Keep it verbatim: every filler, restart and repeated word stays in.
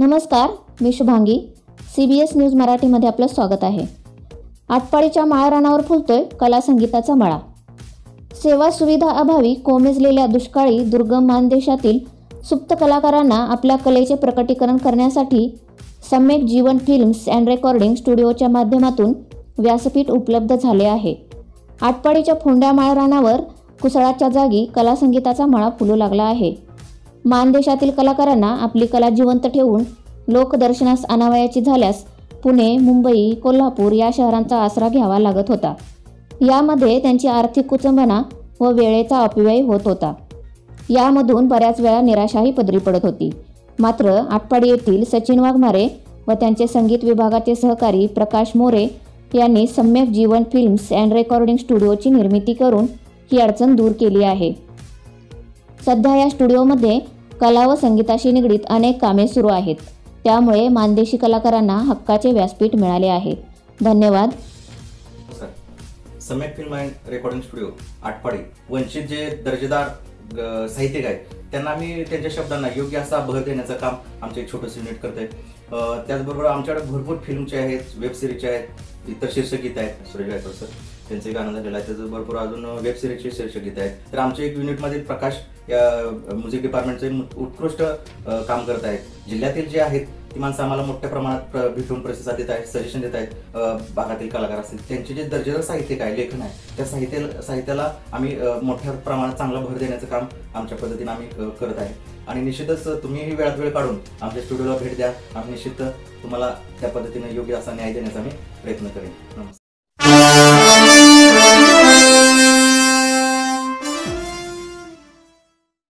नमस्कार, मी Shubhangi. C B S news मराठीमध्ये आपलं स्वागत आहे. आटपाडीच्या माळरानावर फुलतोय कला संगीताचा मळा. सेवा सुविधा अभावी कोमेजलेल्या दुष्काळी दुर्गम मानदेशातील सुप्त कलाकारांना आपल्या कलेचे प्रकटीकरण करण्यासाठी Samyak Jeevan films and recording स्टुडिओच्या माध्यमातून व्यासपीठ उपलब्ध झाले आहे. आटपाडीच्या फोंड्या माळरानावर कुसळाच्या जागी कला संगीताचा मळा फुलू लागला आहे. मानदेशातील कलाकारांना आपली कला जिवंत ठेवून लोकदर्शनास आणावयाची झाल्यास पुणे, मुंबई, कोल्हापूर या शहरांचा आसरा घ्यावा लागत होता. यामध्ये त्यांची आर्थिक कुचंबना व वेळेचा अपव्यय होत होता. यामधून बऱ्याच वेळा निराशाही पदरी पडत होती. मात्र आटपाडी येथील सचिन वाघमारे व त्यांचे संगीत विभागाचे सहकारी प्रकाश मोरे यांनी Samyak Jeevan films and recording स्टुडिओची निर्मिती करून ही अडचण दूर केली आहे. सध्या या स्टुडिओमध्ये कला व संगीताशी निगडीत अनेक कामे सुरू आहेत. त्यामुळे मानदेशी कलाकारांना हक्काचे व्यासपीठ मिळाले आहे. धन्यवाद. Samyak film and recording studio Atpadi वंचित जे दर्जेदार साहित्यिक आहेत त्यांना आम्ही त्यांच्या शब्दांना योग्य असा भर देण्याचं काम आमचे एक छोटंसं युनिट करत आहे. त्याचबरोबर आमच्याकडे भरपूर फिल्मचे आहेत, वेब सिरीजचे आहेत, इतर शीर्षकगीत आहेत. सुरेश गायकवाड सर त्यांचे गाणं झालेलं आहे. त्याचं भरपूर अजून वेब सिरीजचे शीर्षकगीत आहेत. तर आमच्या एक युनिटमध्ये प्रकाश या म्युझिक डिपार्टमेंटचे उत्कृष्ट काम करत आहेत. जिल्ह्यातील जे आहेत ती माणसं आम्हाला मोठ्या प्रमाणात भेटून प्रतिसाद देत आहेत, सजेशन देत आहेत. भागातील कलाकार असतील त्यांचे जे दर्जेदार साहित्यिक आहे, लेखन आहे, त्या साहित्य साहित्याला आम्ही मोठ्या प्रमाणात चांगला भर देण्याचं काम आमच्या पद्धतीने आम्ही करत आहे. आणि निश्चितच तुम्हीही वेळात वेळ काढून आमच्या स्टुडिओला भेट द्या. आम्ही निश्चित तुम्हाला त्या पद्धतीने योग्य असा न्याय देण्याचा आम्ही प्रयत्न करेन. नमस्कार.